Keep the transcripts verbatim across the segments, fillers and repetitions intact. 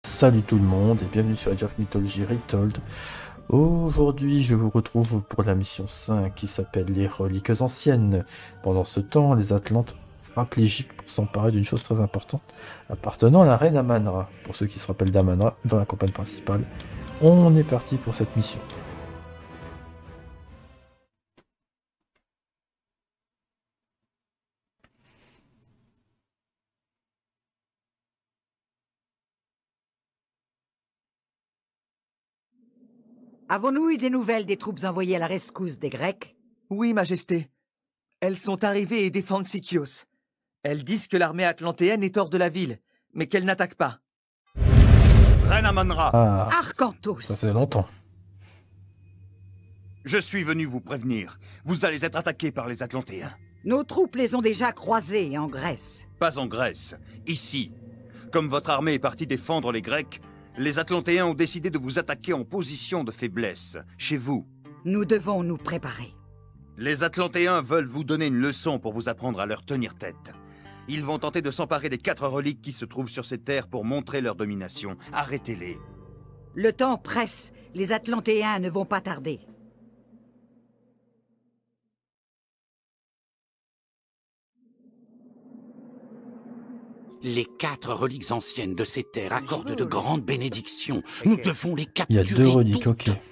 Salut tout le monde et bienvenue sur Age of Mythology Retold. Aujourd'hui je vous retrouve pour la mission cinq qui s'appelle les reliques anciennes. Pendant ce temps, les Atlantes frappent l'Égypte pour s'emparer d'une chose très importante appartenant à la reine Amanra. Pour ceux qui se rappellent d'Amanra dans la campagne principale, on est parti pour cette mission. Avons-nous eu des nouvelles des troupes envoyées à la rescousse des Grecs? Oui, Majesté. Elles sont arrivées et défendent Sikios. Elles disent que l'armée atlantéenne est hors de la ville, mais qu'elle n'attaque pas. Reine Amanra, Ah, Arcantos! ça fait longtemps. je suis venu vous prévenir. Vous allez être attaqués par les Atlantéens. Nos troupes les ont déjà croisées en Grèce. Pas en Grèce, ici. Comme votre armée est partie défendre les Grecs, les Atlantéens ont décidé de vous attaquer en position de faiblesse, chez vous. Nous devons nous préparer. Les Atlantéens veulent vous donner une leçon pour vous apprendre à leur tenir tête. Ils vont tenter de s'emparer des quatre reliques qui se trouvent sur ces terres pour montrer leur domination. Arrêtez-les. Le temps presse. Les Atlantéens ne vont pas tarder. Les quatre reliques anciennes de ces terres accordent de grandes bénédictions. Nous devons les Il y capturer. a deux reliques, toutes. ok.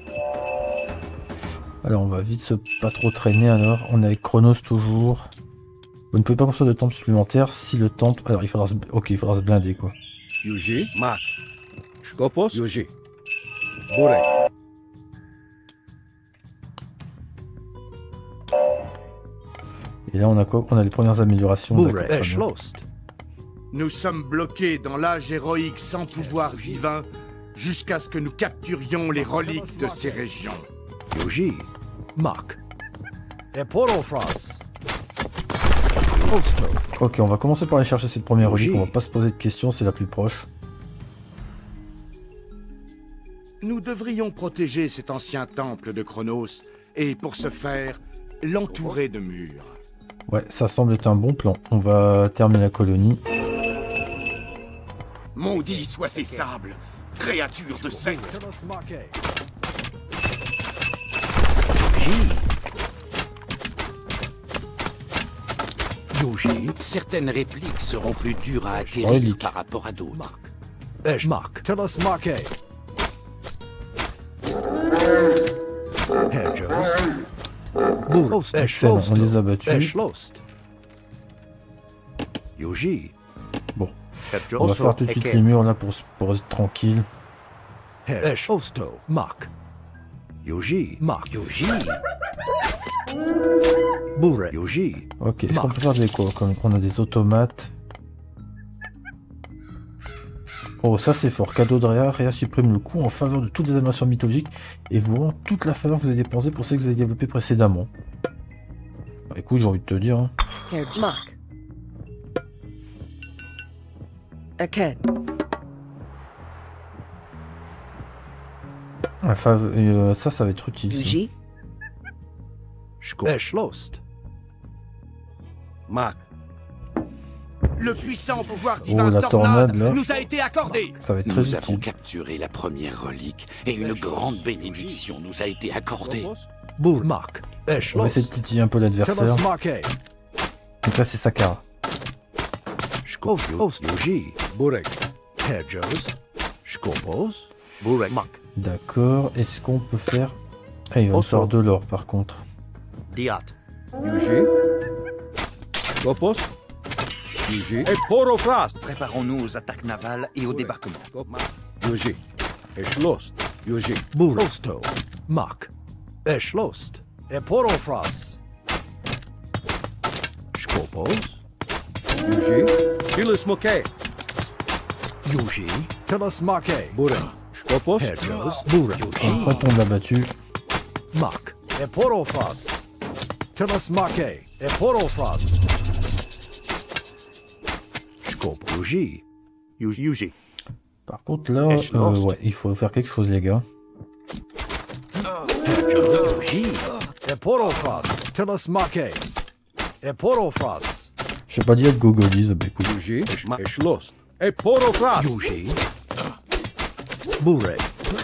Alors on va vite se pas trop traîner alors. On est avec Chronos toujours. Vous ne pouvez pas construire de temple supplémentaire si le temple... Alors il faudra se... Ok, il faudra se blinder quoi. Yuji, Mak, Skopos, Yuji, Borek. Et là on a quoi? On a les premières améliorations. d'accord, Borek, très bien. Eschlost. Nous sommes bloqués dans l'âge héroïque sans pouvoir divin jusqu'à ce que nous capturions les reliques de ces régions. Yuji, Mak, Eporofras. Osto, Ok, on va commencer par aller chercher cette première Logique. relique. On va pas se poser de questions, c'est la plus proche. Nous devrions protéger cet ancien temple de Chronos et pour ce faire, l'entourer de murs. Ouais, ça semble être un bon plan. On va terminer la colonie. Maudits soient ces sables, créatures de secte. Telos Make, Yuji, Certaines répliques seront plus dures à acquérir Relique. par rapport à d'autres. Mak, Esh, Mak, Telos Make. Hedgehos, Borek, Excellent, on les a battus. Eschlost. Yuji, Bon, on va faire tout de suite les murs là pour, pour être tranquille. Esh, Osto, Mak. Yuji, Mak, Yuji. Borek, Yuji. Ok, est-ce qu'on peut faire des quoi? Comme on a des automates. Oh, ça c'est fort. Cadeau de Réa. Réa supprime le coût en faveur de toutes les animations mythologiques et vous rend toute la faveur que vous avez dépensée pour celles que vous avez développées précédemment. Bah, écoute, j'ai envie de te dire. Hein. Mark. Aken. La fave- euh, ça, ça va être utile. ça. Yuji. Eschlost. Mak. Le puissant pouvoir divin Oh, la tornade, tornade, là. nous a été accordé. Ça va être très Nous avons utile. capturé la première relique et une grande bénédiction nous a été accordée. Bur, Mak. On va essayer de Eschlost. titiller un peu l'adversaire. Telos Make. Donc là, c'est Sakara. Skopos, Yuji. Borek. Hedgehos. Skopos. Borek. Mak. D'accord. Est-ce qu'on peut faire... Ah, il va me Also. falloir de l'or par contre. Diat. Yuji. Skopos. Yuji. Eporofras. Préparons-nous aux attaques navales et au débarquement. Yuji. Eschlost. Yuji. Bur. Osto. Mak. Eschlost. Eporofras. Skopos. Yuji. Tilis Moke. Yuji. Telos Make. Bura. Skopos. Hedgehos. Bura. Yuji. Quand on l'a battu, Mak. Eporofras. Telos Make. Eporofras. Skop. Yuji. Yuji. Yuji. par contre là, Est-ce euh, lost? ouais, il faut faire quelque chose les gars. Hedgehos. Yuji. Eporofras. Telos Make. Eporofras. Je sais pas dire de gogolise, bah écoute. Yuji. Eschlost. Eporofras. Yuji. Burek.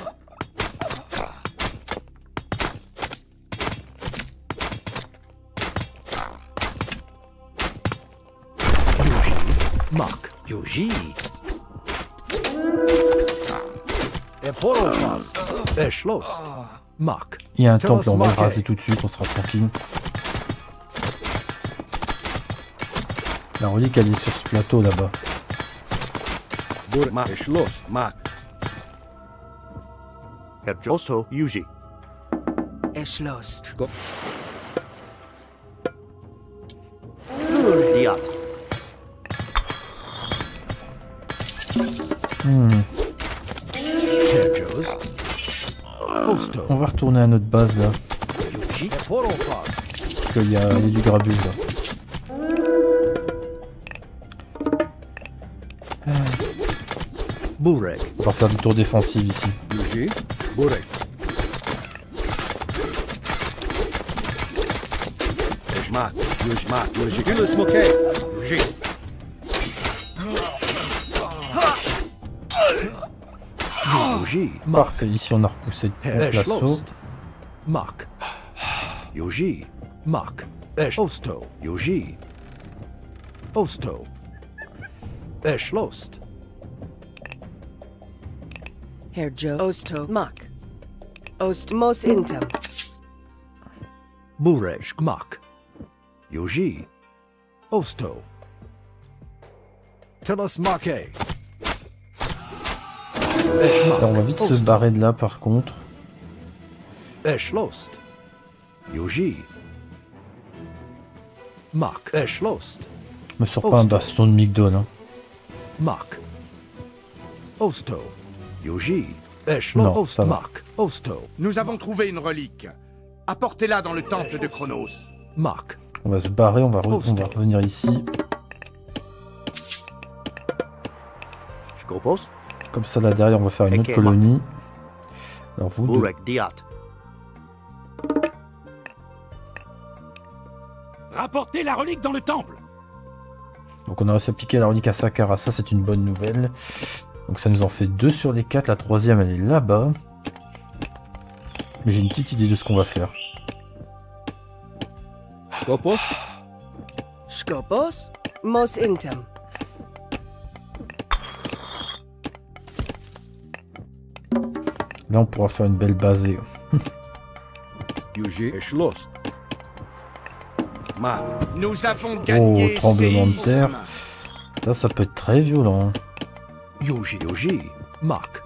Mark. Yuji. Eporofas. Eschloss. Mark. Il y a un temple, on va le raser tout de suite, on sera tranquille. La relique, elle est sur ce plateau là-bas. Burek. Mark. Eschloss. Mark. Herjoso. Yuji. Erschlossen. Diat. Hmm. Herjos. Posto. On va retourner à notre base là. Yuji. Eporofas. Parce qu'il y, y a du grabuge là. Burek. On va faire du tour défensif ici. Yuji. Burek. Eshmak. Yujmak. Yuji. Gilles Smoke. Yuji. Yuji. Parfait, ici on a repoussé l'assaut. Eschlost. Mark. Yuji. Mark. Esch. Osto. Yuji. Osto. Eschlost. Herr Joe. Osto. Mark. Ost. Mos Intem. Burek. Mark. Yuji. Osto. Telos Marke. Alors on va vite se barrer de là par contre. Eschlost. Yuji. Mark. Eschlost. Me sors pas un baston de Migdol. Hein. Mark. Osto. Yuji. Non, Eschlost. ça va. Mark. Osto. Nous avons trouvé une relique. Apportez-la dans le temple de Chronos. Mark. On va se barrer, on va, re- on va revenir ici. Skopos. Comme ça là derrière on va faire une autre colonie. Alors vous deux. Burek. Diat. Rapportez la relique dans le temple. Donc on a réussi à piquer la relique à Sakara, ça c'est une bonne nouvelle. Donc ça nous en fait deux sur les quatre, la troisième elle est là-bas. Mais j'ai une petite idée de ce qu'on va faire. Skopos. Skopos. Mos Intem. Là on pourra faire une belle basée. Yuji. Eschlost. Mark. Nous avons gagné. Oh, tremblement de séisme. terre. Là ça peut être très violent. Hein. Yuji. Yuji. Mark.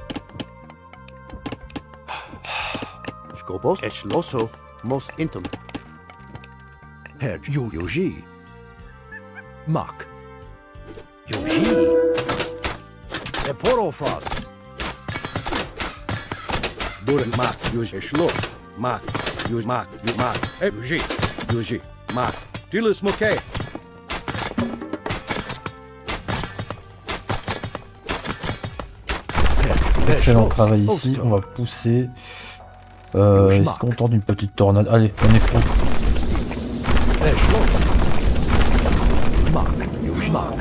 Skopos. Eschlosso. Mos Intem. Herr Yu. Yuji. Mark. Yuji. Eporofas. Burek. Mark. Yuji. Eschloss. Mark. Yuji. Mark. Yuji. Mark. Yuji. Yuji. Mark. Dilis Moke. Excellent travail ici, on va pousser. Euh, il se contente d'une petite tornade. Allez, on est fou. Mark. Yuji. Mark.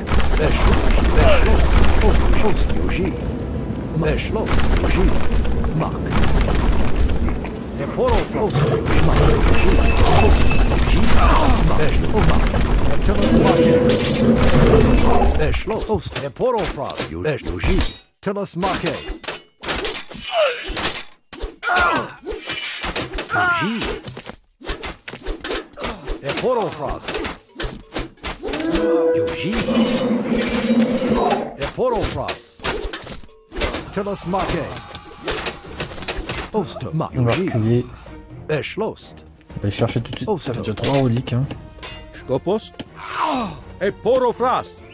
Eschloss. Yuji. Eschloss. Yuji. Mark. Eporofas. Yuji. Mark. Eschloss. Eporofas. Yuji. Telos Marke. Yuji. Eporofas. Yuji. Eporofas. Telos Marke. Osto. On va reculer. Eschlost. On va aller chercher tout de suite. Ça fait déjà trois reliques. Hein. Skopos. Eporofas.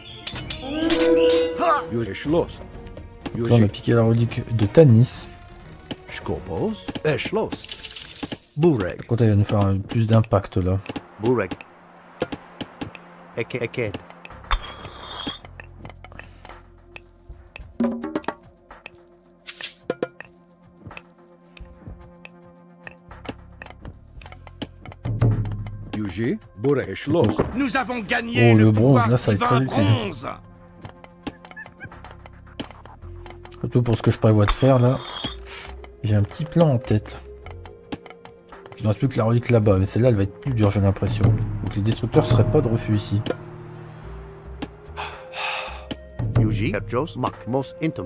Yuji. Eschlost. Là, on a piqué la relique de Tanis. Skopos. Eschlost. Burek. Quand elle va nous faire un- plus d'impact là. Burek. Eke Eke. Yuji. Burek. Eschlost. Nous avons gagné Oh, le, le bronze, pouvoir là, ça va être divin très utile. bronze. Surtout pour ce que je prévois de faire là. J'ai un petit plan en tête. Il ne reste plus que la relique là-bas, mais celle-là elle va être plus dure j'ai l'impression. Donc les destructeurs seraient pas de refus ici. Yuji, Jos, Mak, Mos, Intum.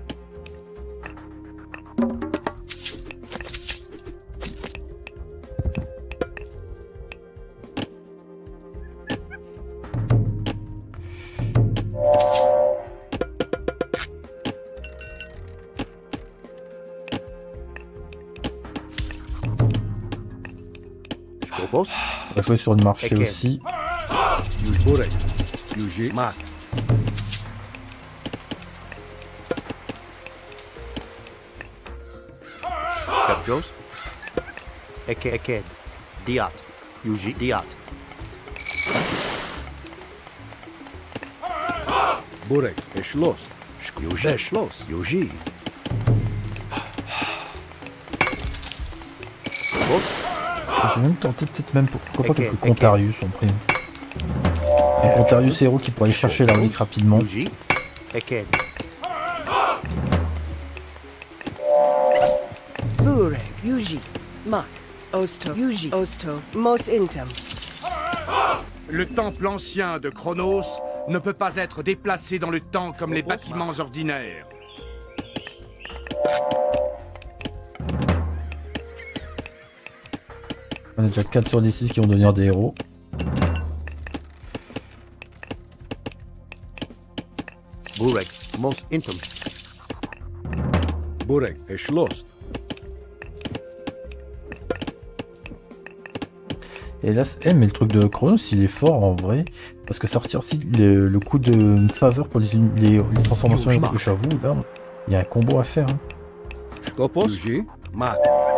On va jouer sur le marché Eken. aussi. Yuji, Yuji, Mak. Jos. Eke, Eke. Diat. Yuji, Diat. Burek, Eschloss. Yuji, Eschloss. Yuji. J'ai même tenté peut-être même pour, pourquoi pas quelques Contarius en prime. Un Contarius héros qui pourrait aller chercher la relique rapidement. Yuji, Eke. Bureg, Yuji, Mak, Osto, Yuji, Osto, Mos Intum. Le temple ancien de Chronos ne peut pas être déplacé dans le temps comme les bâtiments ordinaires. On a déjà quatre sur les six qui vont devenir des héros. Burek, Mos Intum. Burek, Eschloss. Et là, eh, mais le truc de Chronos, il est fort en vrai. Parce que ça retire aussi le, le coup de faveur pour les, les, les transformations héros. J'avoue, là, il y a un combo à faire. Hein. Skopos, Yuji, Mak.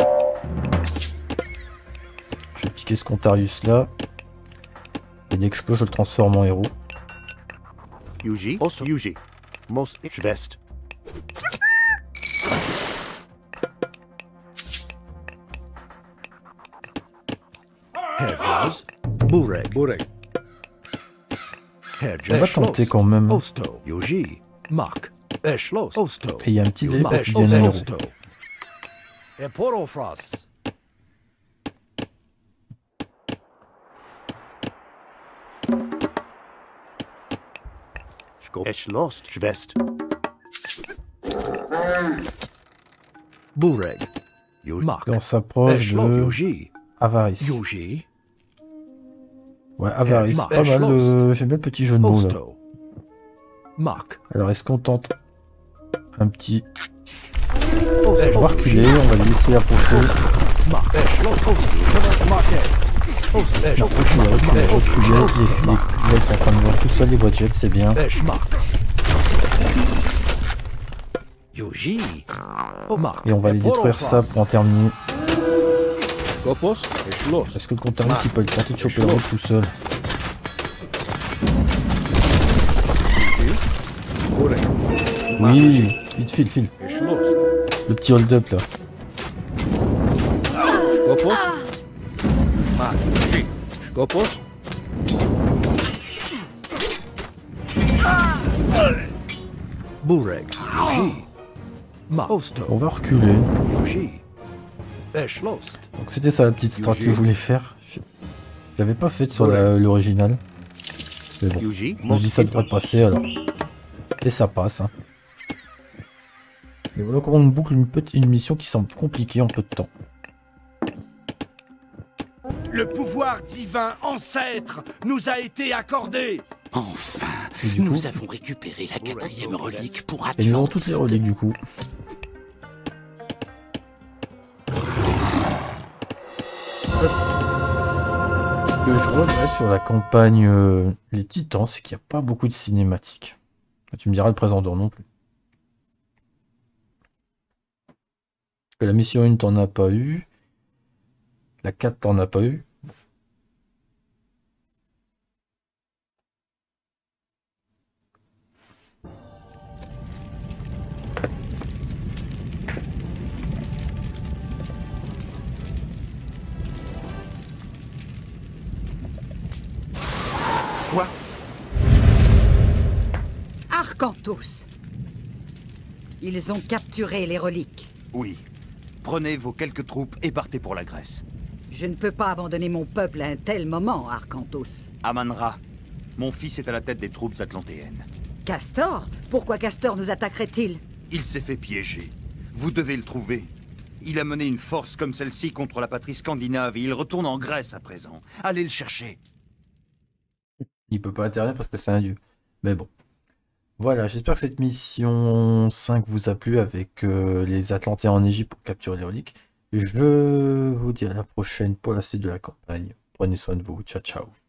Je vais piquer ce Contarius là. Et dès que je peux, je le transforme en héros. Yuji, Osto, Yuji. Mos Schwest. Herjas, Burek, Burek. On va tenter quand même. Osto, Yuji, Mak, Eschloss, Osto. Et il y a un petit délai pour qu'il devienne un héros. Et Porofras. Eschloss, Schwest. Bureg. Mak. Et on s'approche de Avarice. Yuji. Ouais, Avarice. Pas mal. Euh, J'aime bien le petit jeu de mots là. Mak. Alors est-ce qu'on tente un petit... On va reculer, on va les laisser approcher. Non, reculer, reculer, reculer. Les, les, là, ils sont en train de voir tout seuls les voies de jet, c'est bien. Et on va les détruire ça pour en terminer. Est-ce que le Contarius il peut tenter de choper le route tout seul? Oui, vite file, file. Le petit hold-up là. On va reculer. Donc c'était ça la petite strat que je voulais faire. J'avais pas fait sur l'original. Mais bon, je me dis ça devrait passer alors. Et ça passe. Hein. Et voilà comment on boucle une, petite, une mission qui semble compliquée en peu de temps. Le pouvoir divin ancêtre nous a été accordé. Enfin, nous nous coup, avons récupéré la quatrième relique pour Et nous avons Atlantis. toutes les reliques du coup. Ce que je regrette sur la campagne euh, Les Titans, c'est qu'il n'y a pas beaucoup de cinématiques. Tu me diras le présent d'or non plus. Que la mission un t'en as pas eu. La quatre t'en as pas eu. Quoi? Arcantos. Ils ont capturé les reliques. Oui. Prenez vos quelques troupes et partez pour la Grèce. Je ne peux pas abandonner mon peuple à un tel moment, Arcantos. Aman-Ra, mon fils est à la tête des troupes atlantéennes. Castor? Pourquoi Castor nous attaquerait-il? Il s'est fait piéger. Vous devez le trouver. Il a mené une force comme celle-ci contre la patrie scandinave et il retourne en Grèce à présent. Allez le chercher. Il peut pas intervenir parce que c'est un dieu. Mais bon. Voilà, j'espère que cette mission cinq vous a plu avec euh, les Atlantéens en Égypte pour capturer les reliques. Je vous dis à la prochaine pour la suite de la campagne. Prenez soin de vous. Ciao, ciao.